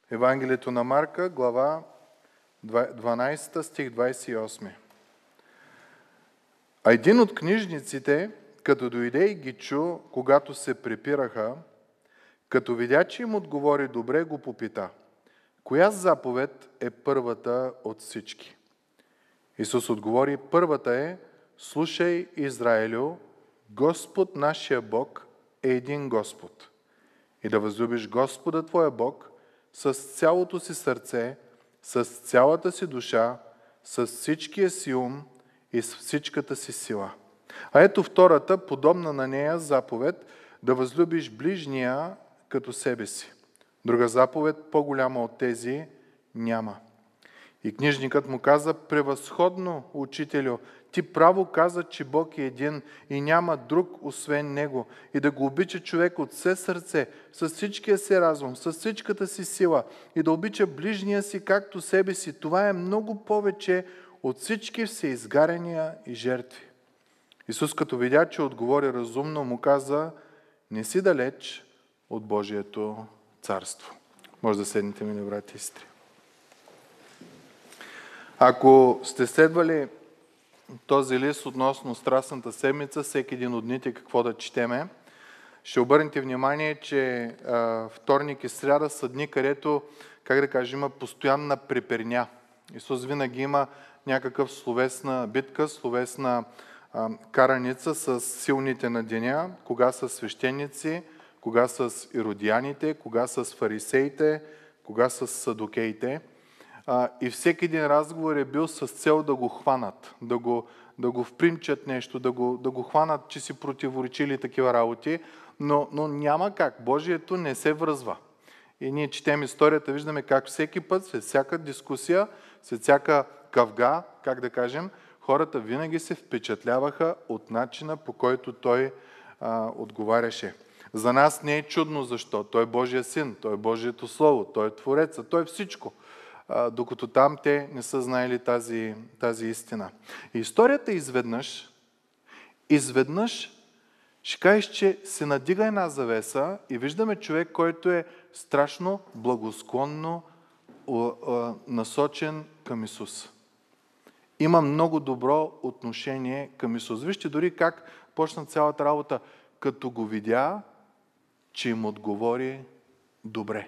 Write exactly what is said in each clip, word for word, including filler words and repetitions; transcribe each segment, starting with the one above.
Евангелието на Марка, глава дванадесета, стих двадесет и осми. А един от книжниците, като дойде и ги чу, когато се препираха, като видя, че им отговори добре, го попита: коя заповед е първата от всички? Исус отговори: първата е: слушай, Израилю, Господ нашия Бог е един Господ. И да възлюбиш Господа твоя Бог с цялото си сърце, с цялата си душа, с всичкия си ум и с всичката си сила. А ето втората, подобна на нея заповед: да възлюбиш ближния като себе си. Друга заповед, по-голяма от тези, няма. И книжникът му каза: превъзходно, учителю, ти право каза, че Бог е един и няма друг освен Него, и да го обича човек от все сърце, с всичкия си разум, с всичката си сила, и да обича ближния си както себе си. Това е много повече от всички всеизгаряния и жертви. Исус, като видя, че отговори разумно, му каза: не си далеч от Божието царство. Може да седнете, мили брати и сестри. Ако сте следвали този лист относно Страстната седмица, всеки един от дните какво да четеме, ще обърнете внимание, че а, вторник и сряда са дни, където, как да кажем, има постоянна преперня. Исус винаги има някакъв словесна битка, словесна а, караница с силните на деня, кога са свещеници, кога с иродияните, кога с фарисеите, кога с садокеите. А, и всеки един разговор е бил с цел да го хванат, да го, да го впримчат нещо, да го, да го хванат, че си противоречили такива работи, но, но няма как. Божието не се връзва. И ние четем историята, виждаме как всеки път, след всяка дискусия, след всяка кавга, как да кажем, хората винаги се впечатляваха от начина, по който той а, отговаряше. За нас не е чудно защо. Той е Божия син, той е Божието Слово, той е Твореца, той е всичко. Докато там те не са знаели тази, тази истина. И историята изведнъж, изведнъж ще кажеш, че се надига една завеса и виждаме човек, който е страшно благосклонно насочен към Исус. Има много добро отношение към Исус. Вижте дори как почна цялата работа. Като го видя, че им отговори добре.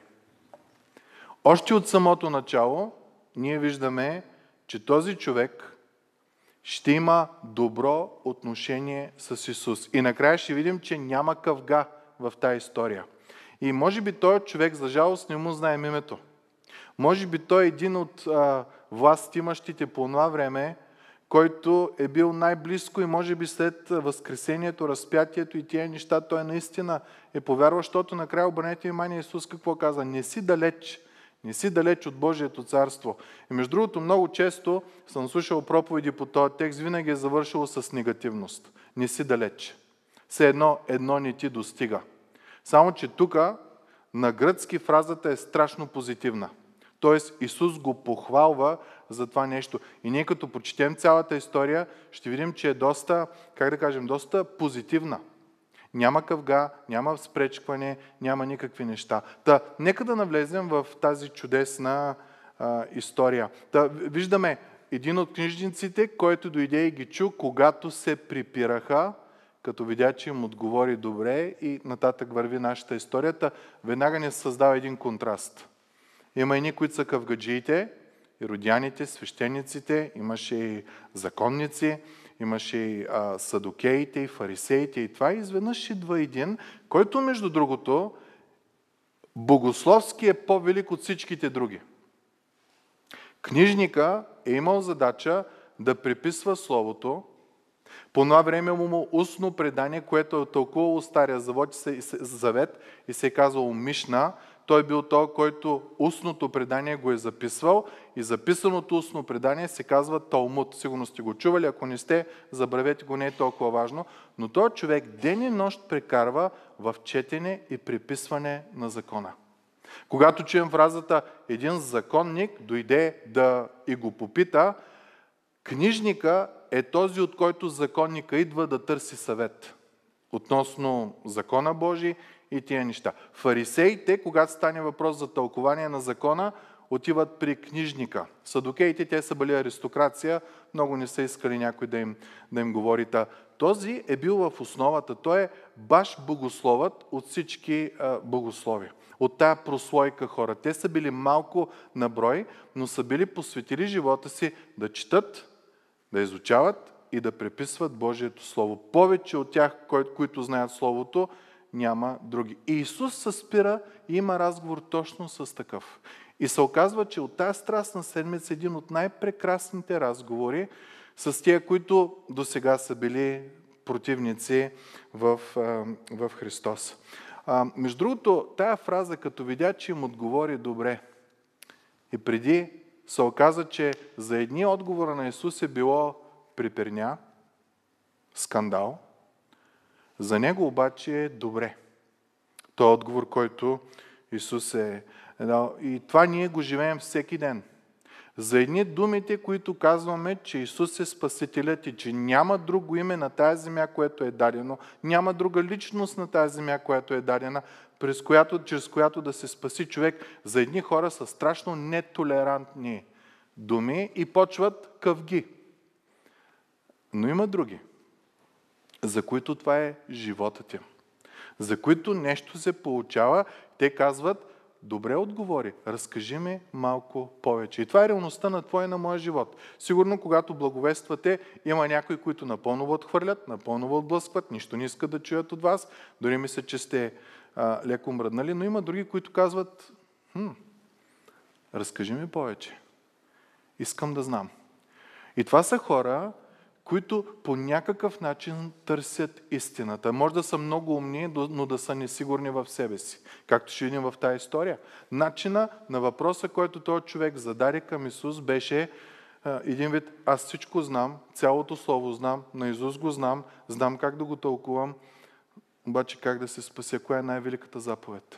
Още от самото начало ние виждаме, че този човек ще има добро отношение с Исус. И накрая ще видим, че няма къвга в тази история. И може би този човек, за жалост, не му знаем името. Може би той е един от а, властимащите по това време, който е бил най-близко и може би след възкресението, разпятието и тия неща, той наистина е повярвал, защото накрая, обърнете внимание, Исус какво каза: не си далеч. Не си далеч от Божието царство. И между другото, много често съм слушал проповеди по този текст, винаги е завършило с негативност. Не си далеч. Все едно, едно не ти достига. Само, че тук на гръцки фразата е страшно позитивна. Тоест, Исус го похвалва за това нещо. И ние като прочетем цялата история, ще видим, че е доста, как да кажем, доста позитивна. Няма къвга, няма спречкване, няма никакви неща. Та, нека да навлезем в тази чудесна а, история. Та, виждаме един от книжниците, който дойде и ги чу, когато се припираха, като видя, че им отговори добре, и нататък върви нашата историята. Веднага не се създава един контраст. Има едни, които са къвгаджиите, иродяните, свещениците, имаше и законници, имаше и а, садокеите, и фарисеите, и това. И изведнъж идва един, който, между другото, богословски е по-велик от всичките други. Книжника е имал задача да преписва Словото. По това време му устно предание, което е тълкувало Стария завет и се е казвало Мишна. Той бил той, който устното предание го е записвал, и записаното устно предание се казва Талмуд. Сигурно сте го чували, ако не сте, забравете го, не е толкова важно. Но този човек ден и нощ прекарва в четене и преписване на закона. Когато чуем фразата един законник дойде да и го попита, книжника е този, от който законника идва да търси съвет. относно закона Божий и тия неща. Фарисеите, когато стане въпрос за тълкование на закона, отиват при книжника. Садокеите, те са били аристокрация, много не са искали някой да им, да им говори. Та. Този е бил в основата. Той е баш богословът от всички а, богослови. От тая прослойка хора. Те са били малко на брой, но са били посветили живота си да четат, да изучават и да преписват Божието Слово. Повече от тях, които знаят Словото, няма други. И Исус се спира и има разговор точно с такъв. И се оказва, че от тази страстна седмица един от най-прекрасните разговори с тия, които до сега са били противници в, в Христос. А, между другото, тая фраза, като видя, че им отговори добре, и преди се оказа, че за едни отговора на Исус е било приперня, скандал, за него обаче е добре. Той е отговор, който Исус е дал. И това ние го живеем всеки ден. За едни думите, които казваме, че Исус е Спасителят и че няма друго име на тази земя, което е дадено, няма друга личност на тази земя, която е дадена, през която, чрез която да се спаси човек, за едни хора са страшно нетолерантни думи и почват къвги. Но има други, за които това е животът им, за които нещо се получава, те казват: добре отговори, разкажи ми малко повече. И това е реалността на твоя и на моя живот. Сигурно, когато благовествате, има някои, които напълно отхвърлят, напълно отблъскват, нищо не искат да чуят от вас, дори мисля, че сте а, леко мръднали, но има други, които казват: хм, разкажи ми повече. Искам да знам. И това са хора, които по някакъв начин търсят истината. Може да са много умни, но да са несигурни в себе си. Както ще видим в тази история. Начина на въпроса, който този човек зададе към Исус, беше един вид: аз всичко знам, цялото слово знам, на Исус го знам, знам как да го тълкувам, обаче как да се спася? Коя е най-великата заповед?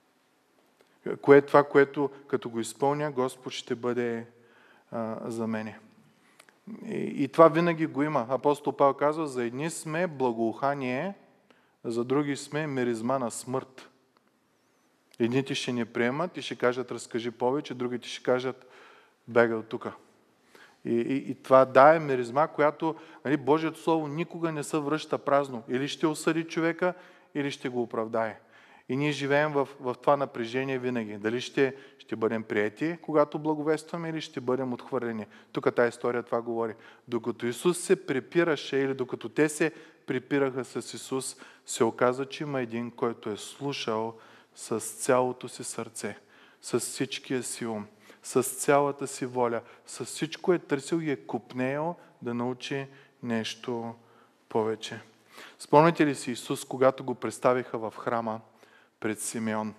Кое е това, което като го изпълня, Господ ще бъде а, за мене? И, и това винаги го има. Апостол Павел казва: за едни сме благоухание, за други сме миризма на смърт. Едните ще ни приемат и ще кажат: разкажи повече, другите ще кажат: бегай от тука. И, и, и това да е миризма, която, нали, Божието Слово никога не се връща празно. Или ще осъди човека, или ще го оправдае. И ние живеем в, в това напрежение винаги. Дали ще, ще бъдем приети, когато благовестваме, или ще бъдем отхвърлени. Тук тази история това говори. Докато Исус се препираше, или докато те се препираха с Исус, се оказа, че има един, който е слушал с цялото си сърце, с всичкия си ум, с цялата си воля, с всичко е търсил и е купнеял да научи нещо повече. Спомняте ли си Исус, когато го представиха в храма пред Симеон?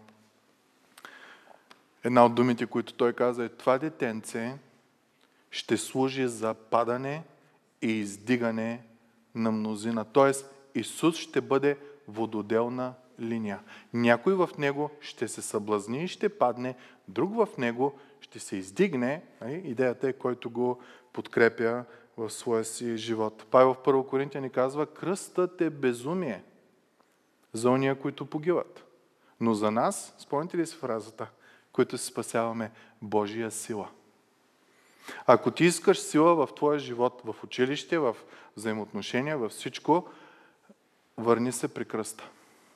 Една от думите, които той каза, е: това детенце ще служи за падане и издигане на мнозина. Тоест Исус ще бъде вододелна линия. Някой в него ще се съблазни и ще падне, друг в него ще се издигне. Идеята е, който го подкрепя в своя си живот. Павел в Първо Коринтияни казва: кръстът е безумие за ония, които погиват. Но за нас, спомните ли си фразата, които се спасяваме, Божия сила. Ако ти искаш сила в твоя живот, в училище, в взаимоотношения, във всичко, върни се при кръста.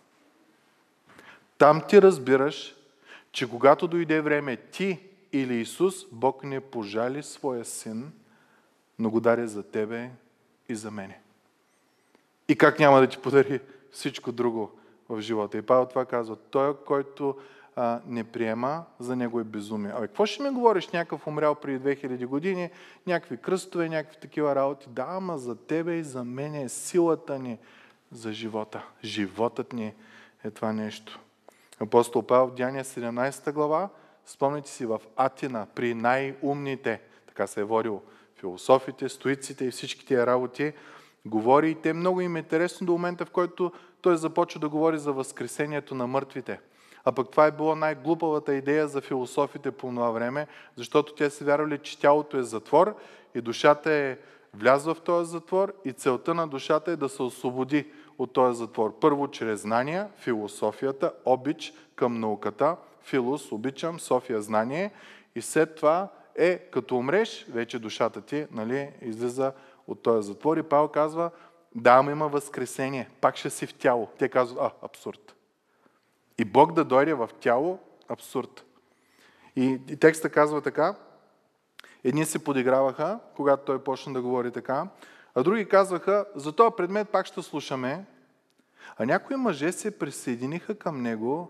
Там ти разбираш, че когато дойде време ти или Исус, Бог не пожали своя син, но го даде за тебе и за мене. И как няма да ти подари всичко друго в живота. И Павел това казва: той, който а, не приема, за него е безумие. Абе, какво ще ми говориш, някакъв умрял преди две хиляди години, някакви кръстове, някакви такива работи? Да, ама за тебе и за мене е силата ни за живота. Животът ни е това нещо. Апостол Павел в Деяния седемнадесета глава, спомните си, в Атина, при най-умните, така се е водил философите, стоиците и всички тия работи, говори и те много им е интересно до момента, в който той започва да говори за възкресението на мъртвите. А пък това е било най-глупавата идея за философите по това време, защото те се вярвали, че тялото е затвор и душата е влязла в този затвор и целта на душата е да се освободи от този затвор? Първо, чрез знания, философията, обич към науката. Филос, обичам, София, знание. И след това е, като умреш, вече душата ти, нали, излиза от този затвор. И Павел казва, да, ама има възкресение, пак ще си в тяло. Те казват, а, абсурд. И Бог да дойде в тяло, абсурд. И, и текста казва така, едни се подиграваха, когато той почна да говори така, а други казваха, за този предмет пак ще слушаме, а някои мъже се присъединиха към него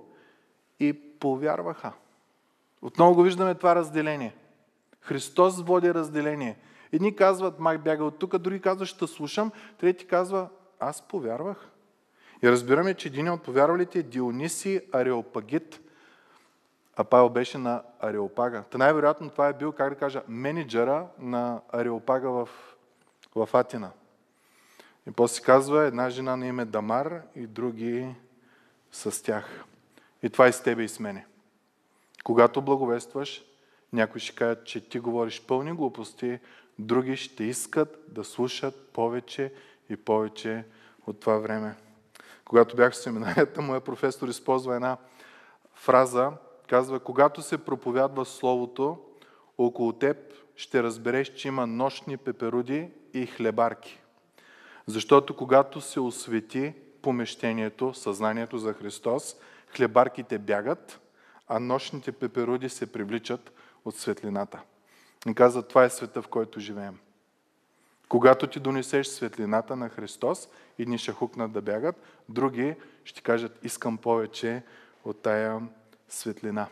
и повярваха. Отново го виждаме това разделение. Христос води разделение. Едни казват, май бяга от тук, други казват, ще слушам, трети казва, аз повярвах. И разбираме, че един от повярвалите е Дионисий Ареопагит, а Павел беше на Ареопага. Та най-вероятно това е бил, как да кажа, менеджера на Ареопага в, в Атина. И после се казва, една жена на име Дамар и други с тях. И това е с тебе и с мене. Когато благовестваш, някои ще кажат, че ти говориш пълни глупости, други ще искат да слушат повече и повече от това време. Когато бях в семинарията, моя професор използва една фраза, казва, когато се проповядва Словото, около теб ще разбереш, че има нощни пеперуди и хлебарки. Защото когато се освети помещението, съзнанието за Христос, хлебарките бягат, а нощните пеперуди се привличат от светлината. И казва, това е света, в който живеем. Когато ти донесеш светлината на Христос, едни ще хукнат да бягат, други ще кажат, искам повече от тая светлина.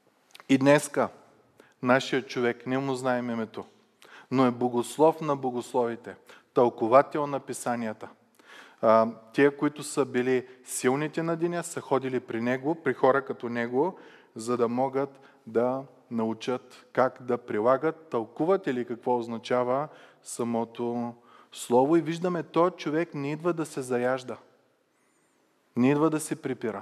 И днеска нашия човек, не му знаем името, но е богослов на богословите, тълковател на писанията. А, тия, които са били силните на деня, са ходили при него, при хора като него, за да могат да научат как да прилагат, тълкуват или какво означава самото слово. И виждаме, този човек не идва да се заяжда. Не идва да се припира.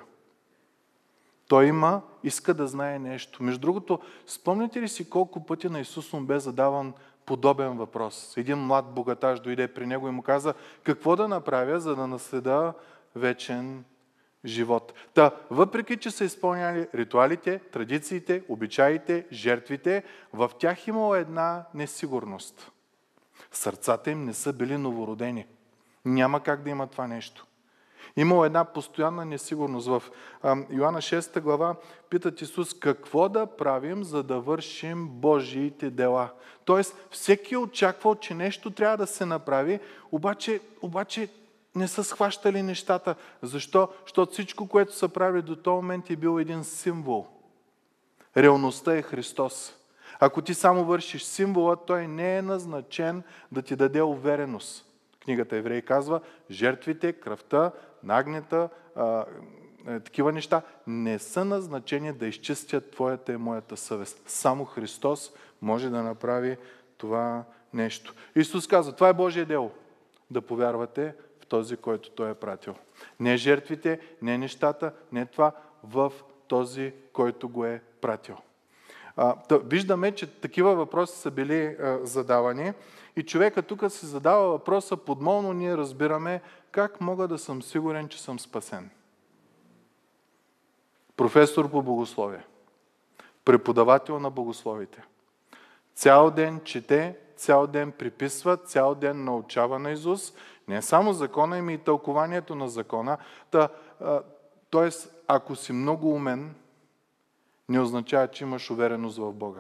Той има, иска да знае нещо. Между другото, спомняте ли си колко пъти на Исус му бе задаван подобен въпрос? Един млад богаташ дойде при него и му каза, какво да направя, за да наследа вечен живот. Та, въпреки, че са изпълняли ритуалите, традициите, обичаите, жертвите, в тях имало една несигурност. Сърцата им не са били новородени. Няма как да има това нещо. Имало една постоянна несигурност. В Йоанна шеста глава питат Исус, какво да правим, за да вършим Божиите дела. Тоест, всеки е очаквал, че нещо трябва да се направи, обаче, обаче не са схващали нещата. Защо? Защото всичко, което са правили до този момент е бил един символ. Реалността е Христос. Ако ти само вършиш символа, той не е назначен да ти даде увереност. Книгата Евреи казва, жертвите, кръвта, нагнета, а, а, такива неща не са назначени да изчистят твоята и моята съвест. Само Христос може да направи това нещо. Исус казва, това е Божие дело, да повярвате в този, който Той е пратил. Не жертвите, не нещата, не това, в този, който го е пратил. А, да, виждаме, че такива въпроси са били а, задавани и човека тук се задава въпроса, подмолно ние разбираме как мога да съм сигурен, че съм спасен. Професор по богословие, преподавател на богословите. Цял ден чете, цял ден приписва, цял ден научава наизуст, не само закона, ами и тълкованието на закона. Та, а, тоест, ако си много умен, не означава, че имаш увереност в Бога.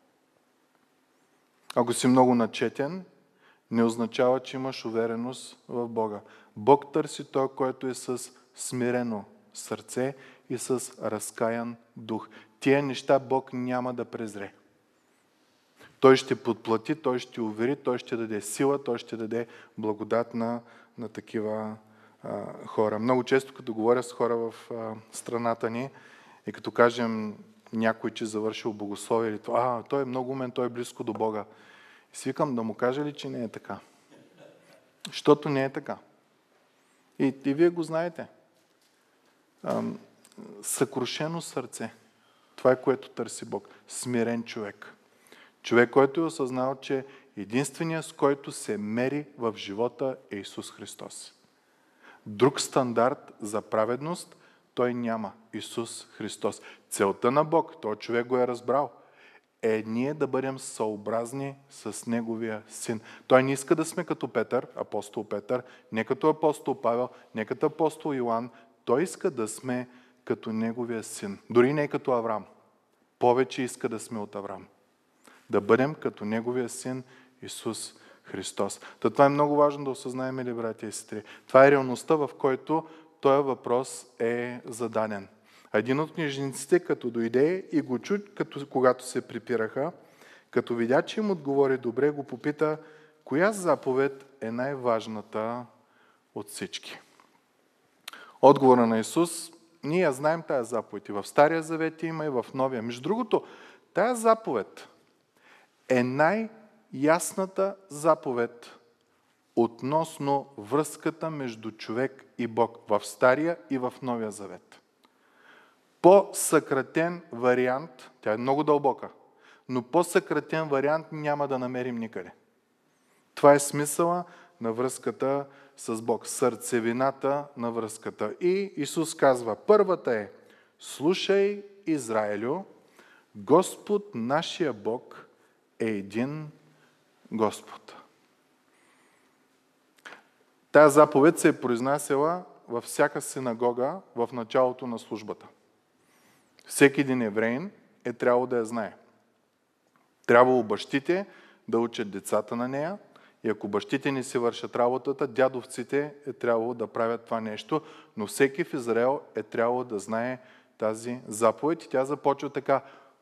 Ако си много начетен, не означава, че имаш увереност в Бога. Бог търси той, който е с смирено сърце и с разкаян дух. Тия неща Бог няма да презре. Той ще подплати, Той ще увери, Той ще даде сила, Той ще даде благодат на, на такива а, хора. Много често, като говоря с хора в а, страната ни и като кажем някой, че завършил богословие, или а, той е много умен, той е близко до Бога. И свикам да му кажа ли, че не е така. Защото не е така. И, и вие го знаете. Ам, съкрушено сърце. Това е, което търси Бог. Смирен човек. Човек, който е осъзнал, че единственият, с който се мери в живота, е Исус Христос. Друг стандарт за праведност той няма. Исус Христос. Целта на Бог, той човек го е разбрал, е ние да бъдем съобразни с Неговия Син. Той не иска да сме като Петър, апостол Петър, не като апостол Павел, не като апостол Йоан. Той иска да сме като Неговия Син. Дори не като Авраам. Повече иска да сме от Авраам. Да бъдем като Неговия Син Исус Христос. Та това е много важно да осъзнаем, ли, братя и сестри. Това е реалността, в който този въпрос е зададен. Един от книжниците, като дойде и го чу, като, когато се припираха, като видя, че им отговори добре, го попита, коя заповед е най-важната от всички. Отговора на Исус, ние знаем тая заповед. И в Стария Завет има, и в Новия. Между другото, тая заповед е най-ясната заповед относно връзката между човек и Бог в Стария и в Новия Завет. По-съкратен вариант, тя е много дълбока, но по-съкратен вариант няма да намерим никъде. Това е смисъла на връзката с Бог, сърцевината на връзката. И Исус казва, първата е, слушай, Израилю, Господ, нашия Бог, е един Господ. Тая заповед се е произнасяла във всяка синагога в началото на службата. Всеки един евреин е трябвало да я знае. Трябвало бащите да учат децата на нея и ако бащите не си вършат работата, дядовците е трябвало да правят това нещо, но всеки в Израел е трябвало да знае тази заповед и тя започва така.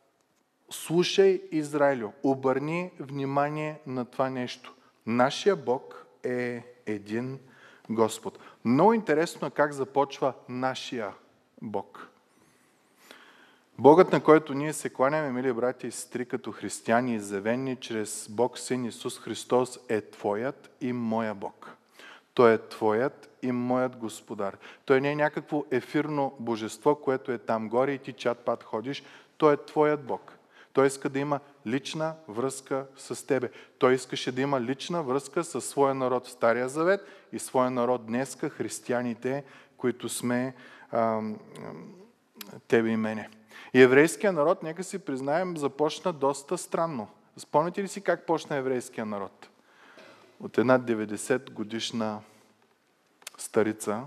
Слушай, Израилю, обърни внимание на това нещо. Нашия Бог е един Господ. Много интересно е как започва нашия Бог. Богът, на който ние се кланяме, мили братя и сестри, като християни, изявени чрез Бог Син Исус Христос, е твоят и моя Бог. Той е твоят и моят Господар. Той не е някакво ефирно божество, което е там горе и ти чат-пат ходиш. Той е твоят Бог. Той иска да има лична връзка с тебе. Той искаше да има лична връзка с своя народ в Стария Завет и своя народ днеска, християните, които сме а, тебе и мене. И еврейския народ, нека си признаем, започна доста странно. Спомняте ли си как почна еврейския народ? От една деветдесет годишна старица,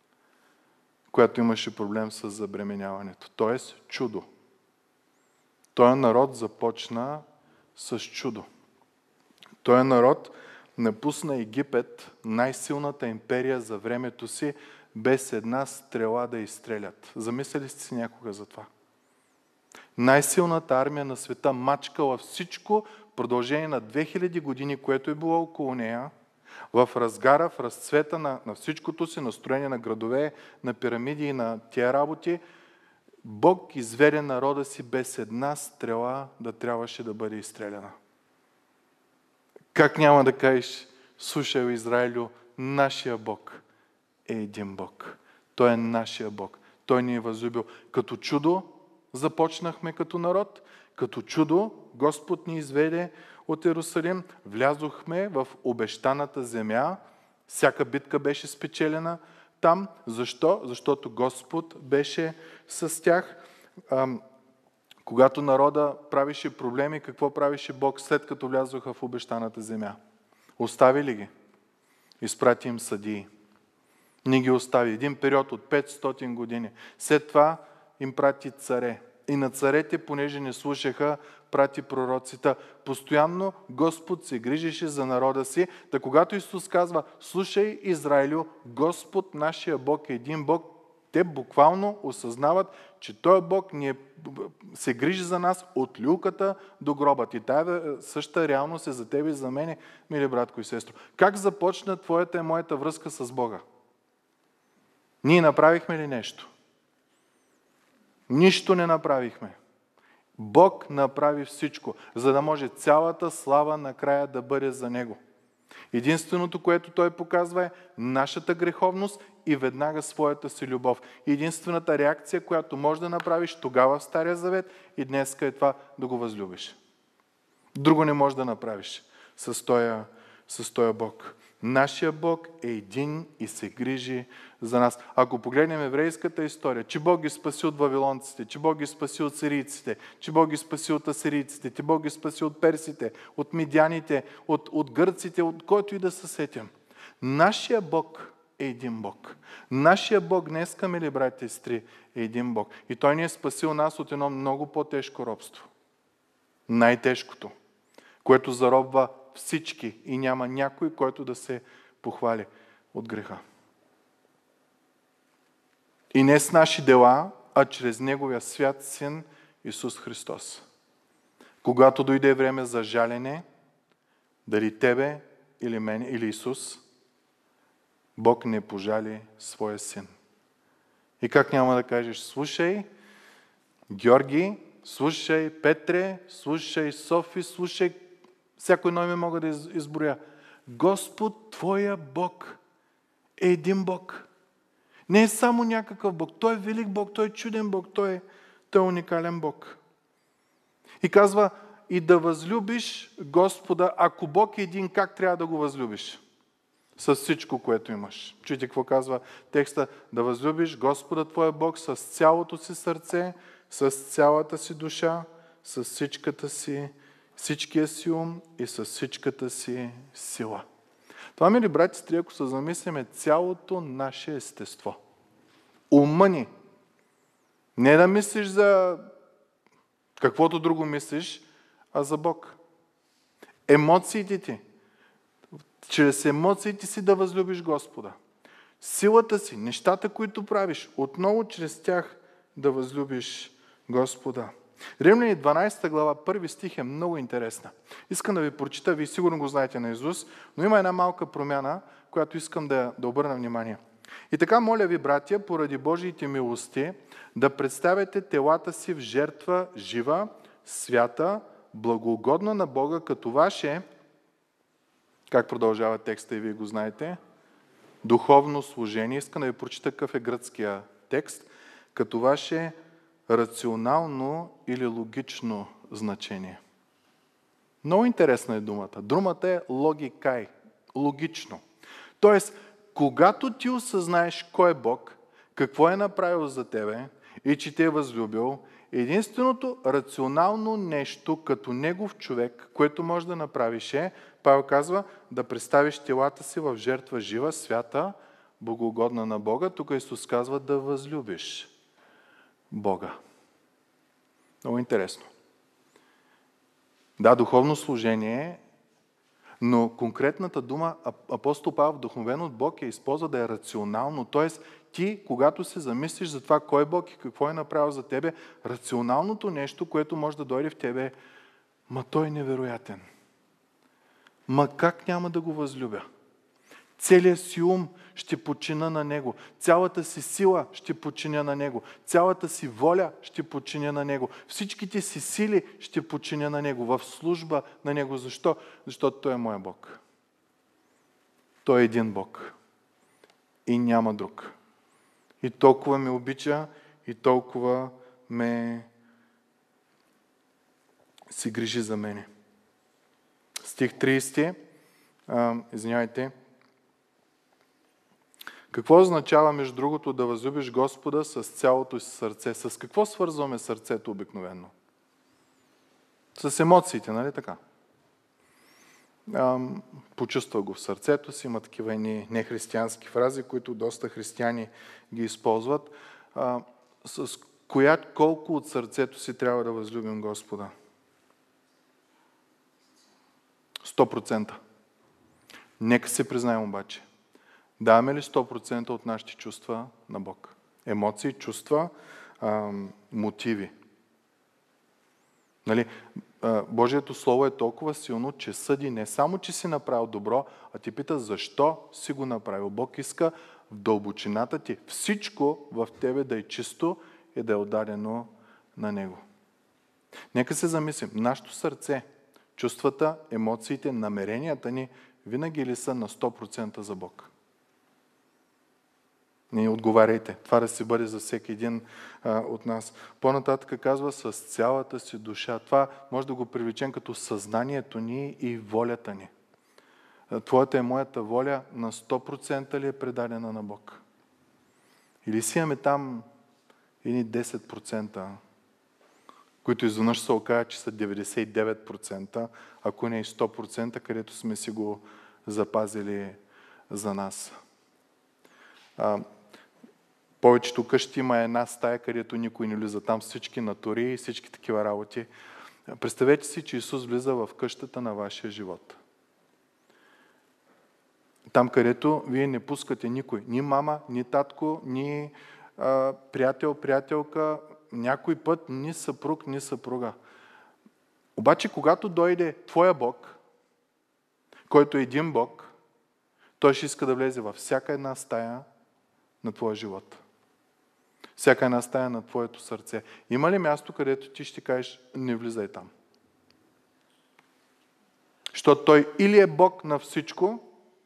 която имаше проблем с забременяването. Тоест чудо. Той народ започна с чудо. Той народ напусна Египет, най-силната империя за времето си, без една стрела да изстрелят. Замислили сте си някога за това? Най-силната армия на света мачкала всичко в продължение на две хиляди години, което е било около нея, в разгара, в разцвета на, на всичкото си, настроение на градове, на пирамиди и на тия работи, Бог изведе народа си без една стрела да трябваше да бъде изстреляна. Как няма да кажеш, слушай, Израилю, нашия Бог е един Бог. Той е нашия Бог. Той ни е възлюбил. Като чудо започнахме като народ, като чудо Господ ни изведе от Иерусалим, влязохме в обещаната земя, всяка битка беше спечелена там. Защо? Защото Господ беше с тях. Когато народа правише проблеми, какво правише Бог след като влязоха в обещаната земя? Остави ли ги? Изпрати им съдии. Не ги остави. Един период от петстотин години. След това им прати царе. И на царете, понеже не слушаха, прати пророците. Постоянно Господ се грижеше за народа си. Да когато Исус казва, слушай, Израилю, Господ, нашия Бог е един Бог, те буквално осъзнават, че Той Бог ни е, се грижи за нас от люлката до гроба. И тая същата реалност е за тебе и за мене, мили братко и сестро. Как започна твоята и моята връзка с Бога? Ние направихме ли нещо? Нищо не направихме. Бог направи всичко, за да може цялата слава накрая да бъде за Него. Единственото, което Той показва е нашата греховност и веднага своята си любов. Единствената реакция, която можеш да направиш тогава в Стария Завет и днес е това да го възлюбиш. Друго не можеш да направиш с този, с този Бог. Нашия Бог е един и се грижи за нас. Ако погледнем еврейската история, че Бог ги спаси от вавилонците, че Бог ги спаси от сирийците, че Бог ги спаси от асирийците, че Бог ги спаси от персите, от мидяните, от, от гърците, от който и да се сетим. Нашия Бог е един Бог. Нашия Бог днеска, мили братя и сестри, е един Бог. И Той ни е спасил нас от едно много по-тежко робство. Най-тежкото, което заробва всички и няма някой, който да се похвали от греха. И не с наши дела, а чрез Неговия свят Син Исус Христос. Когато дойде време за жалене, дали тебе или мен, или Исус, Бог не пожали Своя Син. И как няма да кажеш, слушай, Георги, слушай, Петре, слушай, Софи, слушай, всяко едно име мога да изброя. Господ, Твоя Бог е един Бог. Не е само някакъв Бог. Той е велик Бог, Той е чуден Бог, Той е, той е уникален Бог. И казва, и да възлюбиш Господа, ако Бог е един, как трябва да го възлюбиш? С всичко, което имаш. Чуйте какво казва текста, да възлюбиш Господа Твоя Бог с цялото си сърце, с цялата си душа, с всичката си, всичкия си ум и с всичката си сила. Това, мили брати и сестри, ако се замислим, е цялото наше естество. Ума ни. Не да мислиш за каквото друго мислиш, а за Бог. Емоциите ти. Чрез емоциите си да възлюбиш Господа. Силата си, нещата, които правиш, отново чрез тях да възлюбиш Господа. Римляни дванадесета глава, първи стих е много интересна. Искам да ви прочита, вие сигурно го знаете наизуст, но има една малка промяна, която искам да, да обърна внимание. И така, моля ви, братя, поради Божиите милости, да представяте телата си в жертва жива, свята, благоугодна на Бога, като ваше, как продължава текста и вие го знаете, духовно служение. Искам да ви прочита какъв е гръцкия текст, като ваше рационално или логично значение. Много интересна е думата. Думата е логикай, логично. Тоест, когато ти осъзнаеш кой е Бог, какво е направил за тебе и че те е възлюбил, единственото рационално нещо като негов човек, което може да направиш е, Павел казва, да представиш телата си в жертва жива, свята, богоугодна на Бога. Тук Исус казва да възлюбиш Бога. Много интересно. Да, духовно служение, но конкретната дума апостол Павел, вдъхновен от Бог, я използва да е рационално. Тоест, ти, когато се замислиш за това кой е Бог и какво е направил за тебе, рационалното нещо, което може да дойде в тебе е, ма той е невероятен. Ма как няма да го възлюбя? Целият си ум ще почина на Него. Цялата си сила ще починя на Него. Цялата си воля ще починя на Него. Всичките си сили ще починя на Него. В служба на Него. Защо? Защото Той е моя Бог. Той е един Бог. И няма друг. И толкова ме обича, и толкова ме си грижи за мене. Стих тридесети. А, извинявайте. Какво означава, между другото, да възлюбиш Господа с цялото си сърце? С какво свързваме сърцето обикновено? С емоциите, нали така? Ам, почувства го в сърцето си, има такива нехристиянски фрази, които доста християни ги използват. А, с коя, колко от сърцето си трябва да възлюбим Господа? сто процента. Нека се признаем обаче. Даваме ли сто процента от нашите чувства на Бог? Емоции, чувства, ам, мотиви. Нали? Божието Слово е толкова силно, че съди не само, че си направил добро, а ти пита защо си го направил. Бог иска в дълбочината ти всичко в тебе да е чисто и да е отдадено на Него. Нека се замислим. Нашето сърце, чувствата, емоциите, намеренията ни винаги ли са на сто процента за Бог? Не отговаряйте. Това да си бъде за всеки един а, от нас. По-нататък казва с цялата си душа. Това може да го привлечем като съзнанието ни и волята ни. твоята и моята воля на сто процента ли е предадена на Бог? Или си имаме там едни десет процента, които изведнъж се окажат, че са деветдесет и девет процента, ако не и сто процента, където сме си го запазили за нас. А, повечето къщи има една стая, където никой не влиза. Там всички натури и всички такива работи. Представете си, че Исус влиза в къщата на вашия живот. Там, където вие не пускате никой. Ни мама, ни татко, ни а, приятел, приятелка, някой път ни съпруг, ни съпруга. Обаче, когато дойде твоя Бог, който е един Бог, той ще иска да влезе във всяка една стая на твоя живот. Всяка една стая на твоето сърце. Има ли място, където ти ще кажеш, не влизай там? Защото той или е Бог на всичко,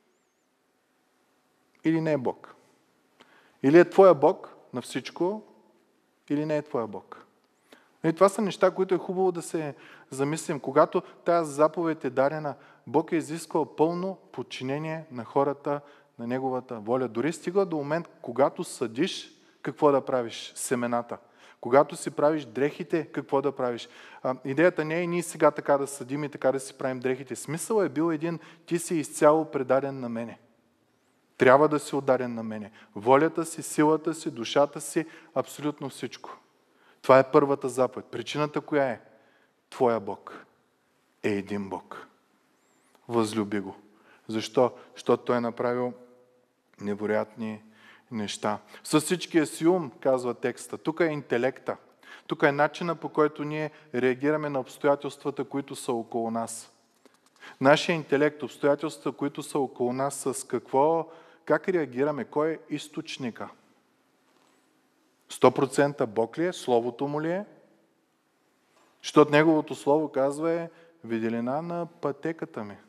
или не е Бог. Или е твоя Бог на всичко, или не е твоя Бог. И това са неща, които е хубаво да се замислим. Когато тази заповед е дадена, Бог е изисквал пълно подчинение на хората, на Неговата воля. Дори стига до момент, когато съдиш, какво да правиш? Семената. Когато си правиш дрехите, какво да правиш? А, идеята не е ние сега така да съдим и така да си правим дрехите. Смисъл е бил един, ти си изцяло предаден на мене. Трябва да си отдаден на мене. Волята си, силата си, душата си, абсолютно всичко. Това е първата заповед. Причината коя е? Твоя Бог е един Бог. Възлюби го. Защо? Защото той е направил невероятни неща. С всичкия си ум, казва текста. Тук е интелекта. Тук е начина, по който ние реагираме на обстоятелствата, които са около нас. Нашия интелект, обстоятелствата, които са около нас, с какво, как реагираме, кой е източника? сто процента Бог ли е? Словото му ли е? Защото Неговото Слово казва е виделина на пътеката ми.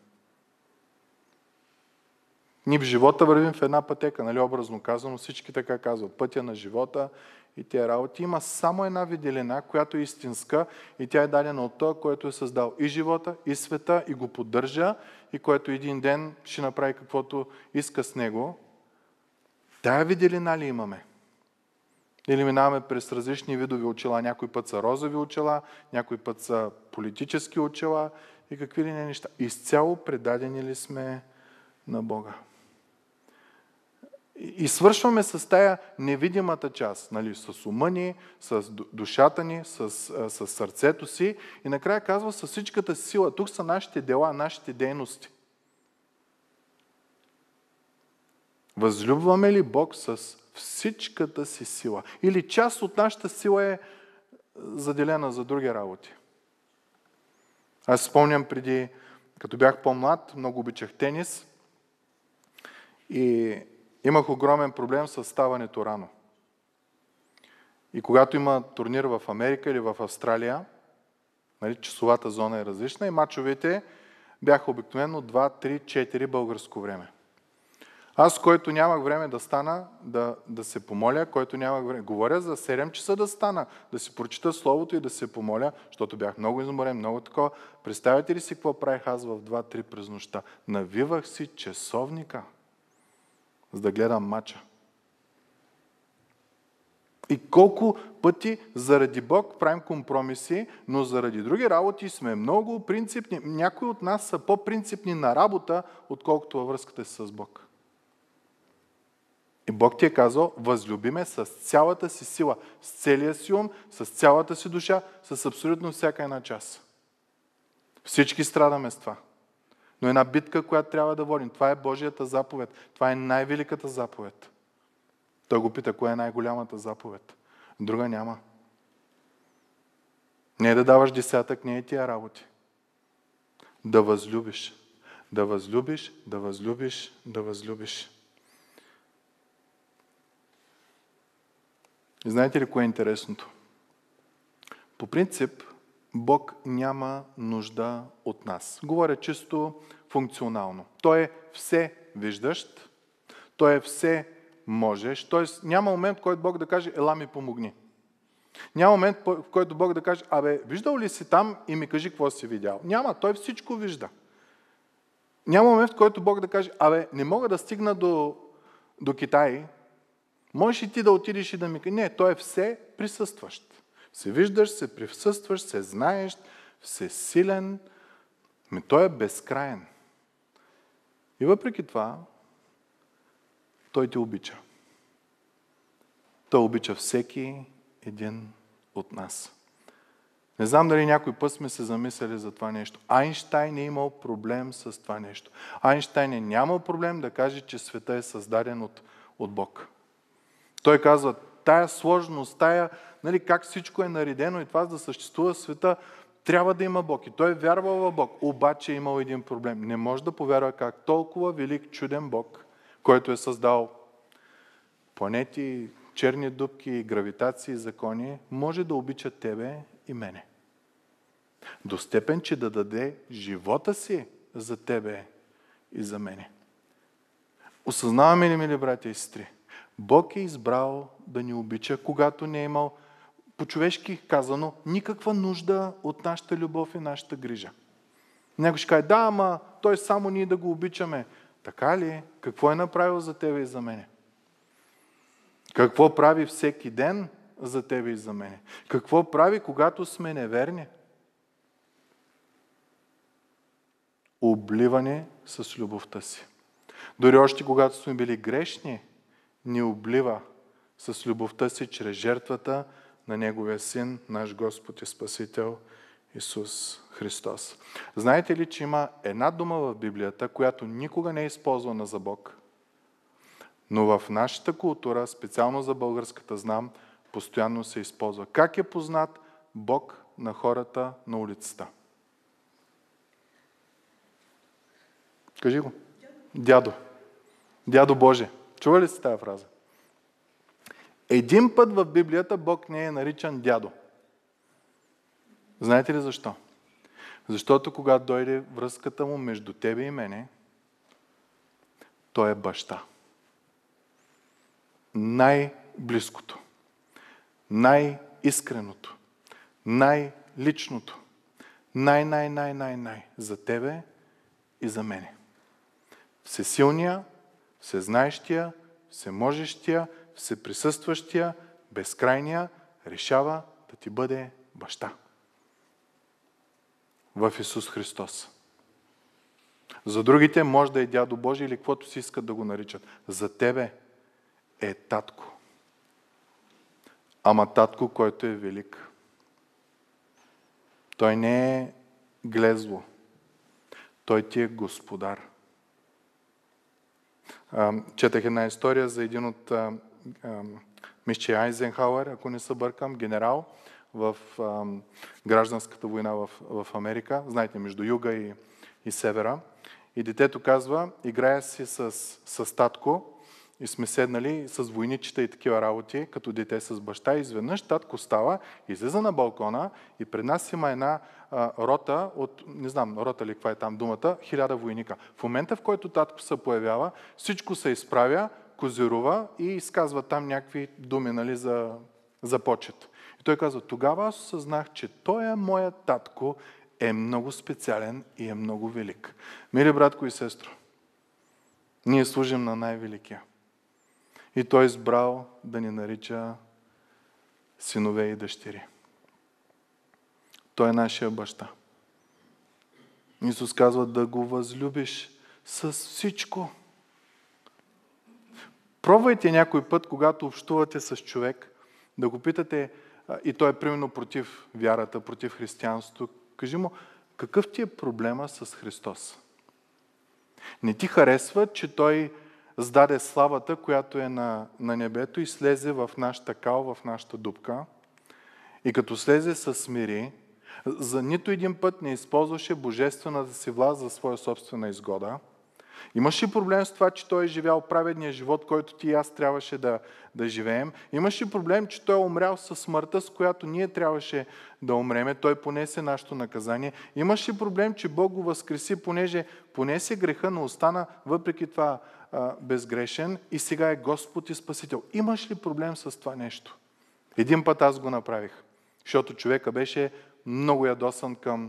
Ние в живота вървим в една пътека, нали, образно казано, всички така казват. Пътя на живота и тия работи. Има само една виделина, която е истинска и тя е дадена от този, който е създал и живота, и света, и го поддържа, и който един ден ще направи каквото иска с него. Тая виделина ли имаме? Или минаваме през различни видови очила. Някой път са розови очила, някой път са политически очила и какви ли не неща. Изцяло предадени ли сме на Бога? И свършваме с тая невидимата част, нали, с ума ни, с душата ни, с, с сърцето си и накрая казва с всичката сила. Тук са нашите дела, нашите дейности. Възлюбваме ли Бог с всичката си сила? Или част от нашата сила е заделена за други работи? Аз спомням преди, като бях по-млад, много обичах тенис и имах огромен проблем с ставането рано. И когато има турнир в Америка или в Австралия, нали, часовата зона е различна и мачовете бяха обикновено два, три, четири българско време. Аз, който нямах време да стана, да, да се помоля, който нямах време, говоря за седем часа да стана, да си прочита Словото и да се помоля, защото бях много изморен, много такова. Представете ли си какво правих аз в два-три през нощта? Навивах си часовника, за да гледам мача. И колко пъти заради Бог правим компромиси, но заради други работи сме много принципни. Някои от нас са по-принципни на работа, отколкото във връзката си с Бог. И Бог ти е казал, възлюби ме с цялата си сила, с целия си ум, с цялата си душа, с абсолютно всяка една част. Всички страдаме с това. Но една битка, която трябва да водим. Това е Божията заповед. Това е най-великата заповед. Той го пита, коя е най-голямата заповед. Друга няма. Не е да даваш десятък, не е тия работи. Да възлюбиш. Да възлюбиш, да възлюбиш, да възлюбиш. И знаете ли кое е интересното? По принцип, Бог няма нужда от нас. Говоря чисто функционално. Той е все виждащ, Той е все можеш, т.е. няма момент, в който Бог да каже, ела ми помогни. Няма момент, в който Бог да каже, абе, виждал ли си там и ми кажи какво си видял. Няма, Той всичко вижда. Няма момент, в който Бог да каже, абе, не мога да стигна до, до Китай, можеш и ти да отидеш и да ми кажеш. Не, той е все присъстващ. Се виждаш, се присъстваш, се знаеш, се силен. Ами той е безкраен. И въпреки това, той те обича. Той обича всеки един от нас. Не знам дали някой път сме се замисляли за това нещо. Айнщайн е имал проблем с това нещо. Айнщайн е нямал проблем да каже, че света е създаден от, от Бог. Той казва, тая сложност, тая, нали, как всичко е наредено и това да съществува в света, трябва да има Бог. И той е вярвал в Бог, обаче е имал един проблем. Не може да повярва как толкова велик, чуден Бог, който е създал планети, черни дупки, гравитации, закони, може да обича тебе и мене. До степен, че да даде живота си за тебе и за мене. Осъзнаваме ли, мили братя и сестри? Бог е избрал да ни обича, когато не е имал, по-човешки казано, никаква нужда от нашата любов и нашата грижа. Някой ще каже, да, ама той само ние да го обичаме. Така ли? Какво е направил за тебе и за мене? Какво прави всеки ден за тебе и за мене? Какво прави, когато сме неверни? Обливане с любовта си. Дори още когато сме били грешни, ни облива с любовта си чрез жертвата на Неговия Син, наш Господ и Спасител Исус Христос. Знаете ли, че има една дума в Библията, която никога не е използвана за Бог, но в нашата култура, специално за българската знам, постоянно се използва. Как е познат Бог на хората на улицата? Кажи го. Дядо. Дядо Боже. Чува ли си тази фраза? Един път в Библията Бог не е наричан дядо. Знаете ли защо? Защото когато дойде връзката му между тебе и мене, той е баща. Най-близкото, най-искреното, най-личното, най-най-най-най-най за тебе и за мене. Всесилния, всезнаещия, всеможещия, всеприсъстващия, безкрайния решава да ти бъде баща. В Исус Христос. За другите може да е дядо Божий или каквото си искат да го наричат. За тебе е татко. Ама татко, който е велик. Той не е глезло. Той ти е господар. Четах една история за един от мисля, Айзенхауер, ако не се бъркам, генерал в а, гражданската война в, в Америка. Знаете, между юга и, и севера. И детето казва, играя си с, с татко и сме седнали с войничета и такива работи, като дете с баща. И изведнъж татко става, излиза на балкона и пред нас има една а, рота от, не знам, рота ли каква е там думата, хиляда войника. В момента, в който татко се появява, всичко се изправя, козирува и изказва там някакви думи, нали, за, за почет. И той казва, тогава аз осъзнах, че той е моят татко, е много специален и е много велик. Мили братко и сестро, ние служим на най-великия. И той е избрал да ни нарича синове и дъщери. Той е нашия баща. Исус казва да го възлюбиш с всичко. Пробвайте някой път, когато общувате с човек, да го питате, и той е примерно против вярата, против християнството, кажи му, какъв ти е проблема с Христос? Не ти харесва, че той сдаде славата, която е на, на небето и слезе в нашата кал, в нашата дупка. И като слезе се смири, за нито един път не използваше божествената си власт за своя собствена изгода. Имаш ли проблем с това, че той е живял праведния живот, който ти и аз трябваше да, да живеем? Имаш ли проблем, че той е умрял със смъртта, с която ние трябваше да умреме? Той понесе нашето наказание. Имаш ли проблем, че Бог го възкреси, понеже понесе греха, но остана въпреки това а, безгрешен и сега е Господ и Спасител? Имаш ли проблем с това нещо? Един път аз го направих, защото човека беше много ядосан към, към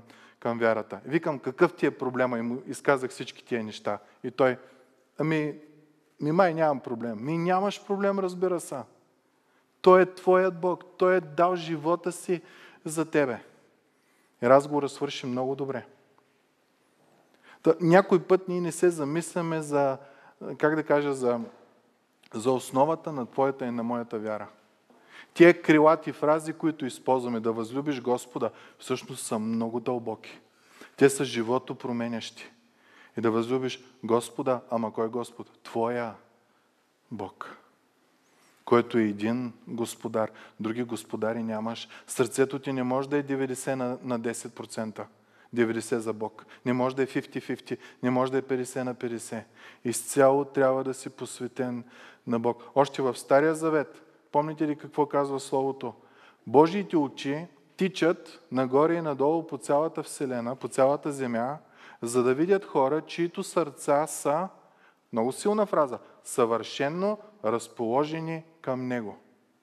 към вярата. Викам, какъв ти е проблема? И му изказах всички тия неща. И той, ами, ми май нямам проблем. Ми нямаш проблем, разбира се. Той е твоят Бог. Той е дал живота си за тебе. И разговорът свърши много добре. Та, някой път ние не се замисляме за, как да кажа, за, за основата на твоята и на моята вяра. Тия крилати фрази, които използваме, да възлюбиш Господа, всъщност са много дълбоки. Те са живото променящи. И да възлюбиш Господа, ама кой Господ? Твоя Бог, който е един Господар. Други господари нямаш. Сърцето ти не може да е деветдесет на десет процента. деветдесет за Бог. Не може да е петдесет на петдесет. Не може да е петдесет на петдесет. Изцяло трябва да си посветен на Бог. Още в Стария Завет, помните ли какво казва Словото? Божиите очи тичат нагоре и надолу по цялата вселена, по цялата земя, за да видят хора, чието сърца са, много силна фраза, съвършено разположени към Него.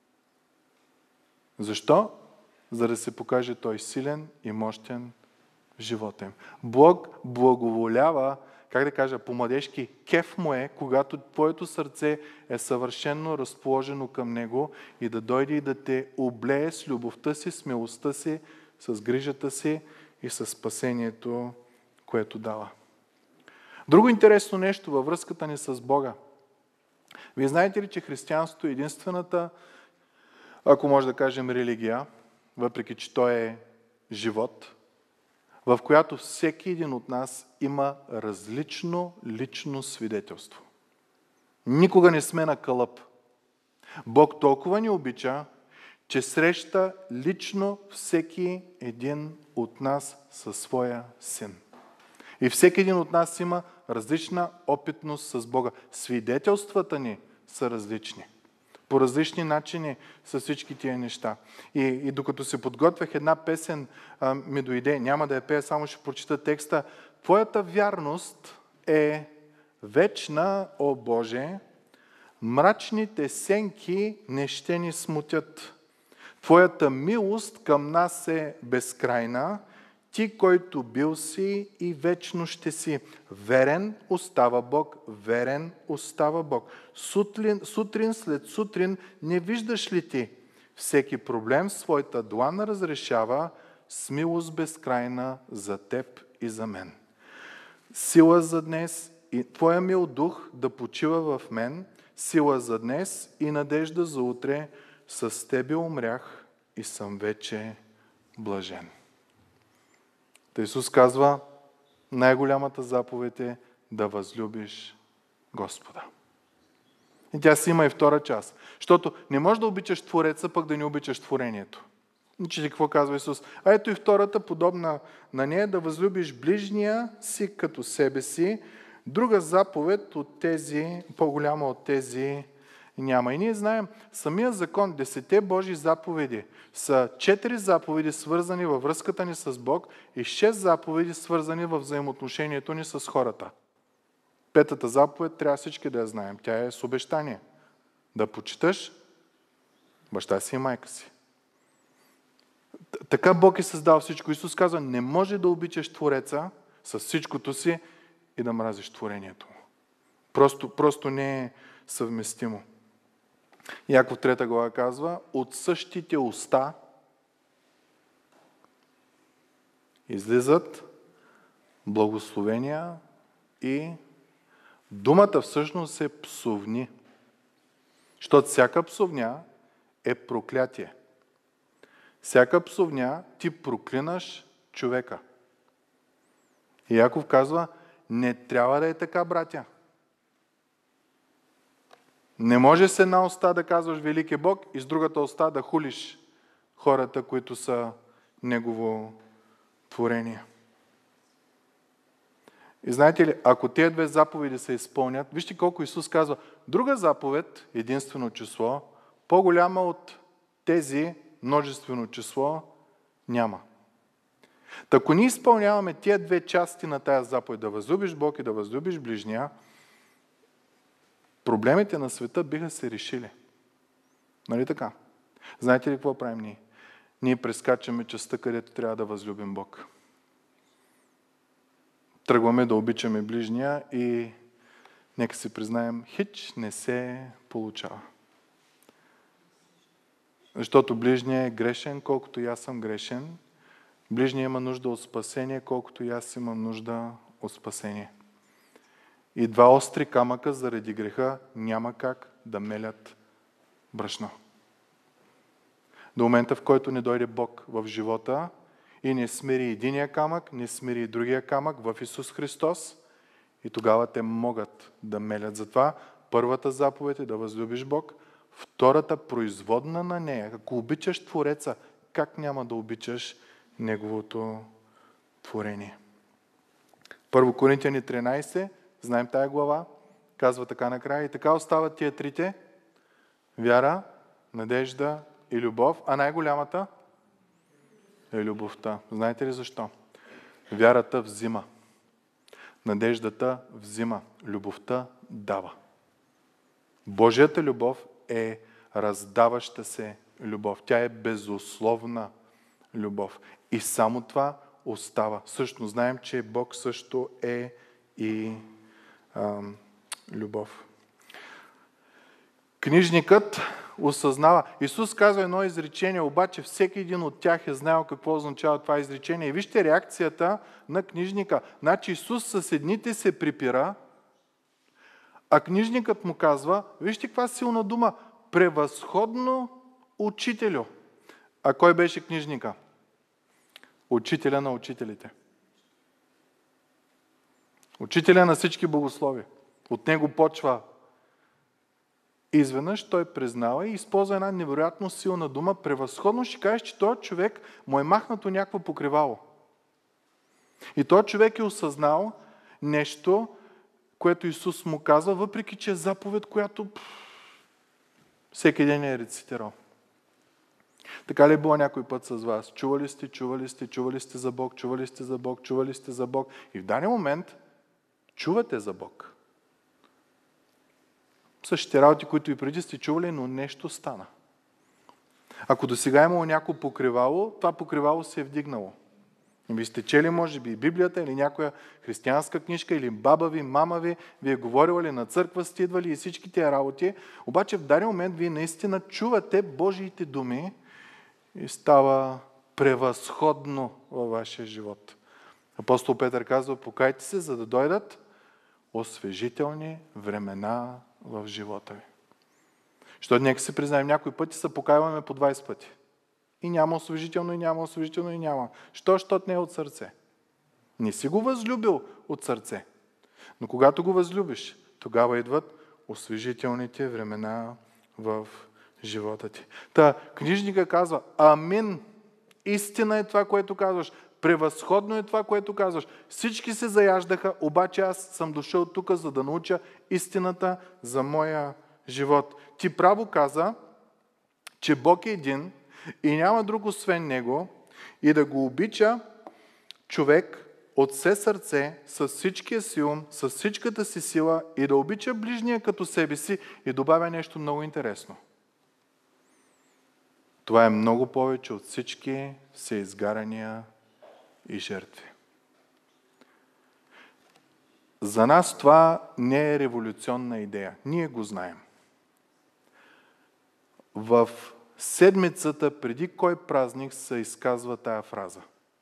Защо? За да се покаже Той силен и мощен в живота им. Бог благоволява, как да кажа, по-младежки, кеф му е, когато твоето сърце е съвършено разположено към Него и да дойде и да те облее с любовта си, с милостта си, с грижата си и с спасението, което дава. Друго интересно нещо във връзката ни с Бога. Вие знаете ли, че християнството е единствената, ако може да кажем, религия, въпреки че то е живот, в която всеки един от нас има различно лично свидетелство. Никога не сме на калъп. Бог толкова ни обича, че среща лично всеки един от нас със своя син. И всеки един от нас има различна опитност с Бога. Свидетелствата ни са различни. По различни начини с всички тия неща. И, и докато се подготвях, една песен а, ми дойде. Няма да я пея, само ще прочита текста. Твоята вярност е вечна, о Боже, мрачните сенки не ще ни смутят. Твоята милост към нас е безкрайна, ти, който бил си и вечно ще си. Верен остава Бог, верен остава Бог. Сутрин, сутрин след сутрин не виждаш ли ти? Всеки проблем своята длан разрешава с милост безкрайна за теб и за мен. Сила за днес и Твоя мил дух да почива в мен, сила за днес и надежда за утре, с Тебе умрях и съм вече блажен. Та Исус казва, най-голямата заповед е да възлюбиш Господа. И тя си има и втора част. Защото не можеш да обичаш Твореца, пък да не обичаш творението. Че какво казва Исус? А ето и втората, подобна на нея, да възлюбиш ближния си като себе си. Друга заповед от тези, по-голяма от тези няма. И ние знаем, самия закон, десете Божии заповеди, са четири заповеди свързани във връзката ни с Бог и шест заповеди свързани във взаимоотношението ни с хората. Петата заповед трябва всички да я знаем. Тя е с обещание. Да почиташ баща си и майка си. Така Бог е създал всичко. Исус казва, не може да обичаш Твореца с всичкото си и да мразиш творението му. Просто, просто не е съвместимо. Яков трета глава казва, от същите уста излизат благословения и думата всъщност е псовни. Защото всяка псовня е проклятие. Всяка псовня ти проклинаш човека. И Яков казва, не трябва да е така, братя. Не може с една уста да казваш велик е Бог и с другата уста да хулиш хората, които са Негово творение. И знаете ли, ако тези две заповеди се изпълнят, вижте колко Исус казва, друга заповед, единствено число, по-голяма от тези множествено число няма. Та ако ние изпълняваме тези две части на тая заповед, да възлюбиш Бог и да възлюбиш ближния, проблемите на света биха се решили. Нали така? Знаете ли какво правим ние? Ние прескачаме частта, където трябва да възлюбим Бог. тръгваме да обичаме ближния и нека си признаем, хич не се получава. Защото ближния е грешен, колкото и аз съм грешен. Ближния има нужда от спасение, колкото и аз имам нужда от спасение. И два остри камъка заради греха няма как да мелят брашно. До момента, в който не дойде Бог в живота и не смири единия камък, не смири и другия камък в Исус Христос, и тогава те могат да мелят. Затова първата заповед е да възлюбиш Бог, втората производна на нея. Ако обичаш Твореца, как няма да обичаш Неговото творение? Първо Коринтияни тринайсет, знаем тая глава, казва така накрая. И така остават тия трите: вяра, надежда и любов. А най-голямата е любовта. Знаете ли защо? Вярата взима. Надеждата взима. Любовта дава. Божията любов е раздаваща се любов. Тя е безусловна любов. И само това остава. Също знаем, че Бог също е и а, любов. Книжникът осъзнава. Исус казва едно изречение, обаче всеки един от тях е знаел какво означава това изречение. И вижте реакцията на книжника. Значи Исус с едните се припира, а книжникът му казва, вижте каква силна дума, превъзходно учителю. А кой беше книжника? Учителя на учителите. Учителя на всички богослови. От него почва. Изведнъж той признава и използва една невероятно силна дума. Превъзходно ще кажеш, че този човек му е махнато някакво покривало. И този човек е осъзнал нещо, което Исус му казва, въпреки че е заповед, която пфф, всеки ден е рецитирал. Така ли е било някой път с вас? Чували сте, чували сте, чували сте за Бог, чували сте за Бог, чували сте за Бог. И в даден момент чувате за Бог. Същите работи, които и преди сте чували, но нещо стана. Ако до сега е имало някакво покривало, това покривало се е вдигнало. И ви сте чели, може би, и Библията, или някоя християнска книжка, или баба ви, мама ви, ви е говорила, или на църква сте идвали и всички тия работи. Обаче в даден момент вие наистина чувате Божиите думи и става превъзходно във вашия живот. Апостол Петър казва, покайте се, за да дойдат освежителни времена в живота ви. Защото нека се признаем, някои пъти се покайваме по двайсет пъти. И няма освежително, и няма освежително, и няма. Що? Защото не е от сърце. Не си го възлюбил от сърце. Но когато го възлюбиш, тогава идват освежителните времена в живота ти. Та, книжника казва, амин, истина е това, което казваш. Превъзходно е това, което казваш. Всички се заяждаха, обаче аз съм дошъл тук, за да науча истината за моя живот. Ти право каза, че Бог е един и няма друг освен Него и да го обича човек от все сърце, с всичкия си ум, с всичката си сила и да обича ближния като себе си и добавя нещо много интересно. Това е много повече от всички всеизгарания и жертви. За нас това не е революционна идея. Ние го знаем. В седмицата преди кой празник се изказва тая фраза?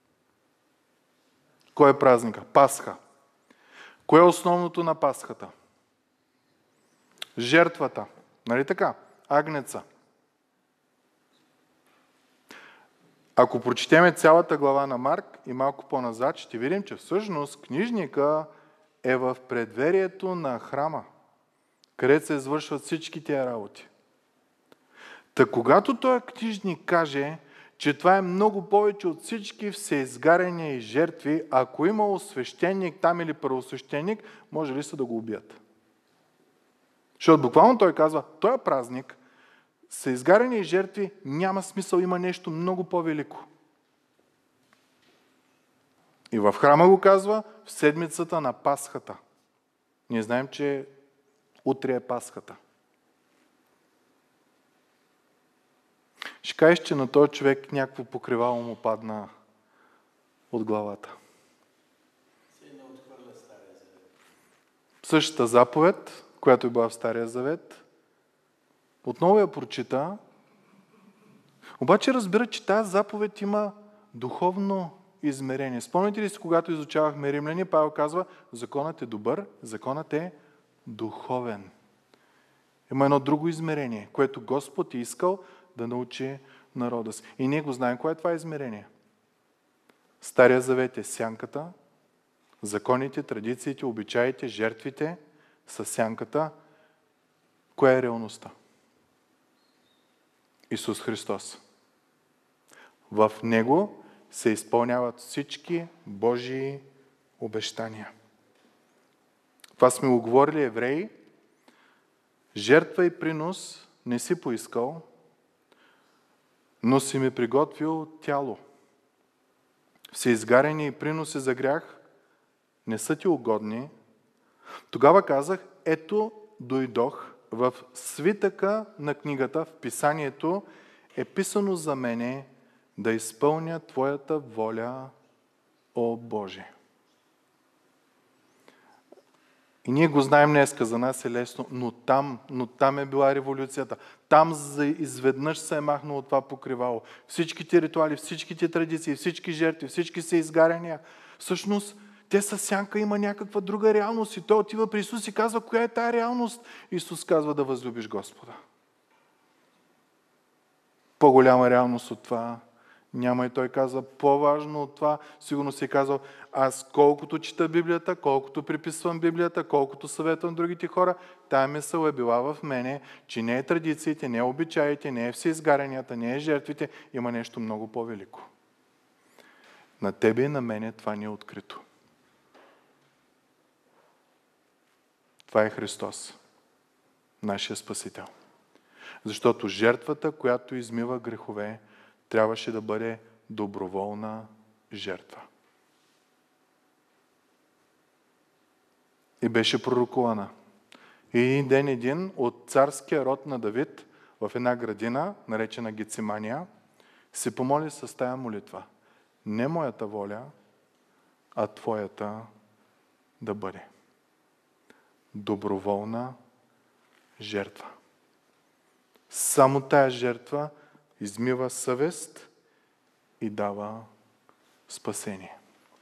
Кой е празника? Пасха. Кое е основното на Пасхата? Жертвата. Нали така? Агнеца. Ако прочетеме цялата глава на Марк и малко по-назад, ще видим, че всъщност книжника е в предверието на храма, където се извършват всички тия работи. Та когато този книжник каже, че това е много повече от всички всеизгаряния и жертви, ако имало свещеник там или първосвещеник, може ли са да го убият? Защото буквално той казва, този празник, всеизгаряния и жертви, няма смисъл, има нещо много по-велико. И в храма го казва в седмицата на Пасхата. Ние знаем, че утре е Пасхата. Ще кажеш, че на този човек някакво покривало му падна от главата. същата заповед, която е била в Стария Завет. Отново я прочита. Обаче разбира, че тази заповед има духовно измерение. Спомняте ли си, когато изучавахме Римляни, Павел казва, законът е добър, законът е духовен. Има едно друго измерение, което Господ е искал да научи народа си. И ние го знаем, кое е това измерение. Стария Завет е сянката, законите, традициите, обичаите, жертвите са сянката. Коя е реалността? Исус Христос. В Него се изпълняват всички Божии обещания. Това сме го говорили, евреи. Жертва и принос не си поискал, но си ми приготвил тяло. Всеизгарени и приноси за грях не са ти угодни. Тогава казах, ето дойдох. В свитъка на книгата, в писанието е писано за мене да изпълня Твоята воля, о Боже. И ние го знаем днеска, за нас е лесно, но там, но там е била революцията. Там изведнъж се е махнало това покривало. Всичките ритуали, всичките традиции, всички жертви, всички се изгаряния. Всъщност, те са сянка, има някаква друга реалност. И той отива при Исус и казва, коя е тая реалност? Исус казва да възлюбиш Господа. По-голяма реалност от това няма. И той казва, по-важно от това, сигурно си е казал, аз колкото чета Библията, колкото приписвам Библията, колкото съветвам другите хора, тая мисъл е била в мене, че не е традициите, не е обичаите, не е всеизгарянията, не е жертвите, има нещо много по-велико. На тебе и на мене това ни е открито. Това е Христос, нашия Спасител. Защото жертвата, която измива грехове, трябваше да бъде доброволна жертва. И беше пророкувана. И един ден един от царския род на Давид в една градина, наречена Гецимания, се помоли с тая молитва. Не моята воля, а Твоята да бъде. Доброволна жертва. Само тая жертва измива съвест и дава спасение.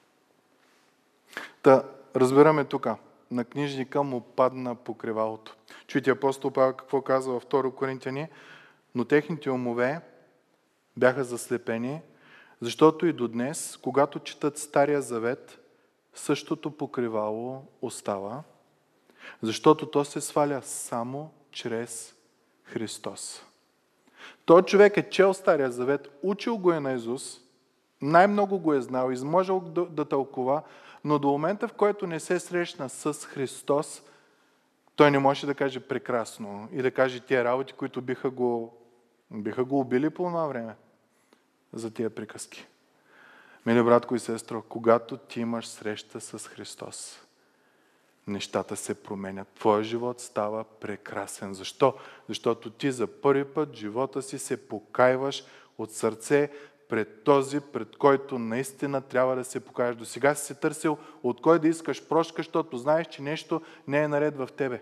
Та, разбираме тук, на книжника му падна покривалото. Чуйте апостол Павел какво казва във втори Коринтяни, но техните умове бяха заслепени, защото и до днес, когато четат Стария Завет, същото покривало остава, защото то се сваля само чрез Христос. Той човек е чел Стария Завет, учил го е наизуст, най-много го е знал, изможел да, да тълкува, но до момента, в който не се срещна с Христос, той не може да каже прекрасно и да каже тия работи, които биха го, биха го убили по това време за тия приказки. Мили братко и сестро, когато ти имаш среща с Христос, нещата се променят. Твоя живот става прекрасен. Защо? Защото ти за първи път в живота си се покайваш от сърце пред този, пред който наистина трябва да се покажеш. До сега си се търсил от кой да искаш прошка, защото знаеш, че нещо не е наред в тебе.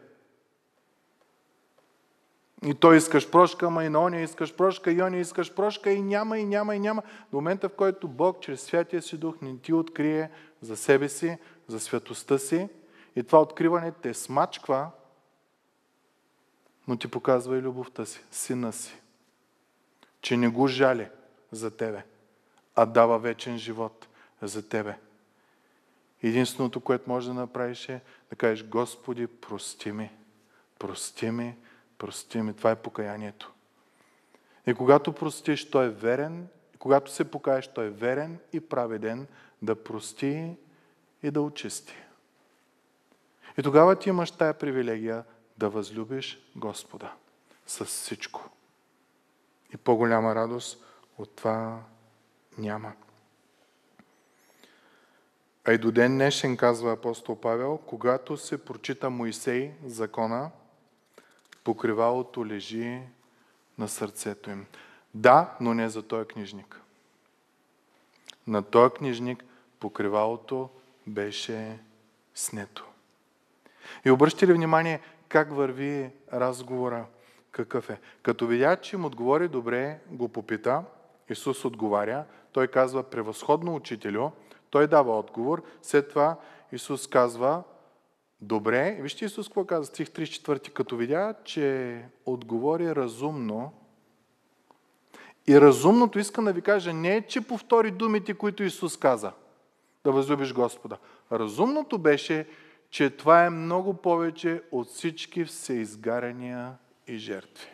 И той искаш прошка, ама и на оня искаш прошка, и оня искаш прошка, и няма, и няма, и няма. До момента, в който Бог чрез Святия си Дух не ти открие за себе си, за святостта си, и това откриване те смачква, но ти показва и любовта си, сина си, че не го жали за тебе, а дава вечен живот за тебе. Единственото, което можеш да направиш е да кажеш, Господи, прости ми, прости ми, прости ми. Това е покаянието. И когато простиш, Той е верен, и когато се покаеш, Той е верен и праведен да прости и да очисти. И тогава ти имаш тая привилегия да възлюбиш Господа с всичко. И по-голяма радост от това няма. А и до ден днешен, казва апостол Павел, когато се прочита Моисей, закона, покривалото лежи на сърцето им. Да, но не за този книжник. На този книжник покривалото беше снето. И обръщате ли внимание как върви разговора? Какъв е? Като видя, че им отговори добре, го попита, Исус отговаря, той казва превъзходно учителю, той дава отговор, след това Исус казва добре, вижте Исус какво казва, стих тридесет и четвърти, като видя, че отговори разумно, и разумното, искам да ви кажа, не е, че повтори думите, които Исус каза, да възлюбиш Господа. Разумното беше, че това е много повече от всички всеизгаряния и жертви.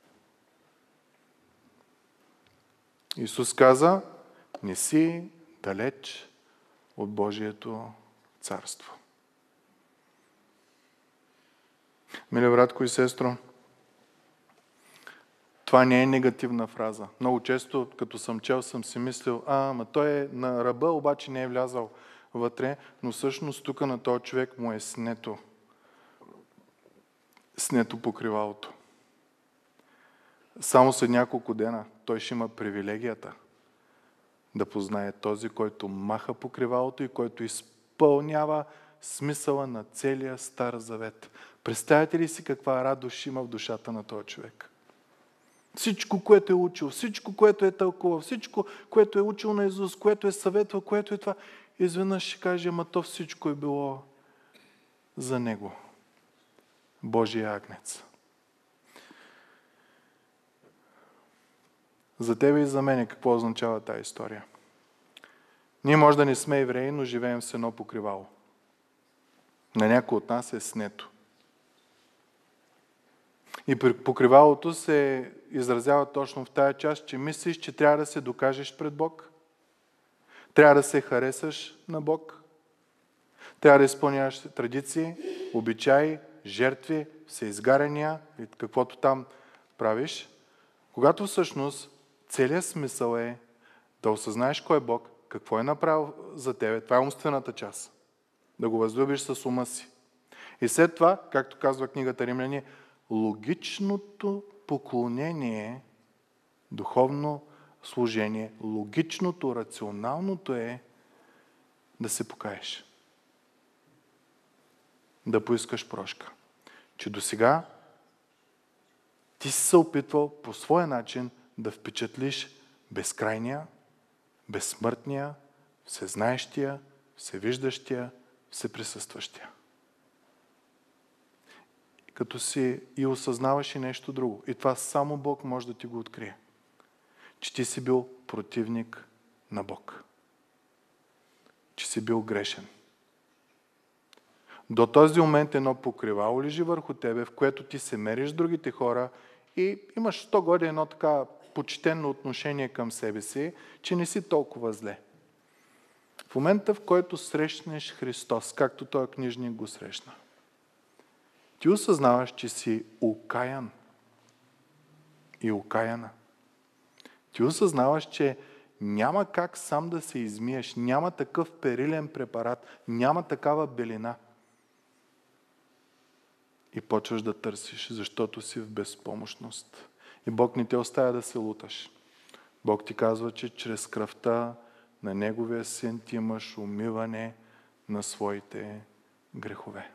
Исус каза, не си далеч от Божието царство. Мили братко и сестро, това не е негативна фраза. Много често, като съм чел, съм си мислил, а, ама той е на ръба, обаче не е влязал вътре, но всъщност тук на този човек му е снето. Снето покривалото. Само след няколко дена той ще има привилегията да познае този, който маха покривалото и който изпълнява смисъла на целия Стар Завет. Представете ли си каква радост има в душата на този човек? Всичко, което е учил, всичко, което е тълкувал, всичко, което е учил на Исус, което е съветвал, което е това, изведнъж ще каже, ама то всичко е било за Него. Божия агнец. За тебе и за мене какво означава тази история? Ние може да не сме евреи, но живеем с едно покривало. На някой от нас е снето. И покривалото се изразява точно в тая част, че мислиш, че трябва да се докажеш пред Бог, трябва да се харесаш на Бог, трябва да изпълняваш традиции, обичаи, жертви, всеизгаряния и каквото там правиш, когато всъщност целият смисъл е да осъзнаеш кой е Бог, какво е направил за тебе, това е умствената част, да го възлюбиш с ума си. И след това, както казва книгата Римляни, логичното поклонение, духовно служение, логичното, рационалното е да се покаеш. Да поискаш прошка. Че досега ти си се опитвал по своя начин да впечатлиш безкрайния, безсмъртния, всезнаещия, всевиждащия, всеприсъстващия. Като си и осъзнаваш и нещо друго. И това само Бог може да ти го открие. Че ти си бил противник на Бог. Че си бил грешен. До този момент едно покривало лежи върху тебе, в което ти се мериш с другите хора и имаш сто годи едно така почтено отношение към себе си, че не си толкова зле. В момента, в който срещнеш Христос, както този книжник го срещна, ти осъзнаваш, че си окаян и окаяна. Ти осъзнаваш, че няма как сам да се измиеш, няма такъв перилен препарат, няма такава белина. И почваш да търсиш, защото си в безпомощност. И Бог не те оставя да се луташ. Бог ти казва, че чрез кръвта на Неговия Син ти имаш умиване на своите грехове.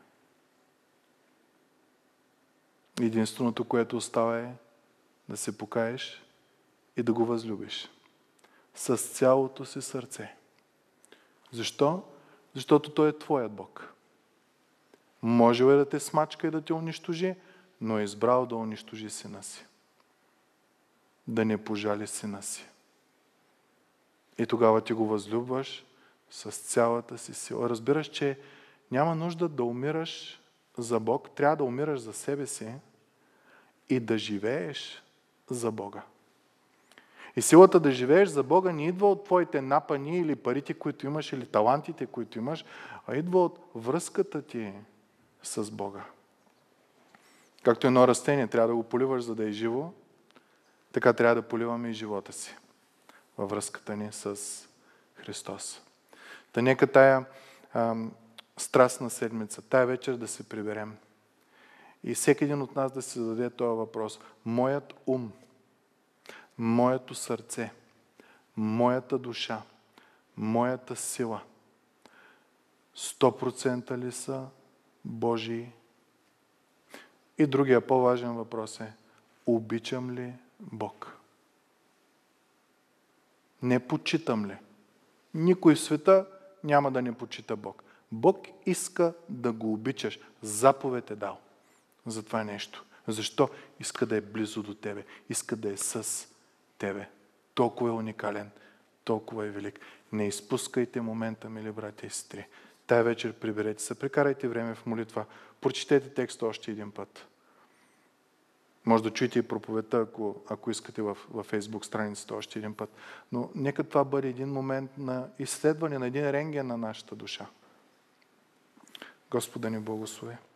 Единственото, което остава е да се покаеш и да го възлюбиш. С цялото си сърце. Защо? Защото Той е твоят Бог. Може е да те смачка и да те унищожи, но е избрал да унищожи сина си. Да не пожали сина си. И тогава ти го възлюбваш с цялата си сила. Разбираш, че няма нужда да умираш за Бог, трябва да умираш за себе си и да живееш за Бога. И силата да живееш за Бога не идва от твоите напани или парите, които имаш, или талантите, които имаш, а идва от връзката ти с Бога. Както едно растение трябва да го поливаш, за да е живо, така трябва да поливаме и живота си във връзката ни с Христос. Та нека тая ам, страстна седмица, тая вечер да се приберем. И всеки един от нас да се зададе този въпрос. Моят ум, моето сърце, моята душа, моята сила, сто процента ли са Божии. И другия по-важен въпрос е, обичам ли Бог? Не почитам ли? Никой в света няма да не почита Бог. Бог иска да го обичаш. Заповед е дал за това нещо. Защо? Иска да е близо до тебе. Иска да е с тебе. Толкова е уникален. Толкова е велик. Не изпускайте момента, мили братя и сестри. Тая вечер приберете се. Прекарайте време в молитва. Прочетете текста още един път. Може да чуете и проповедта, ако, ако искате в, в Фейсбук страницата още един път. Но нека това бъде един момент на изследване, на един рентген на нашата душа. Господа ни благослови.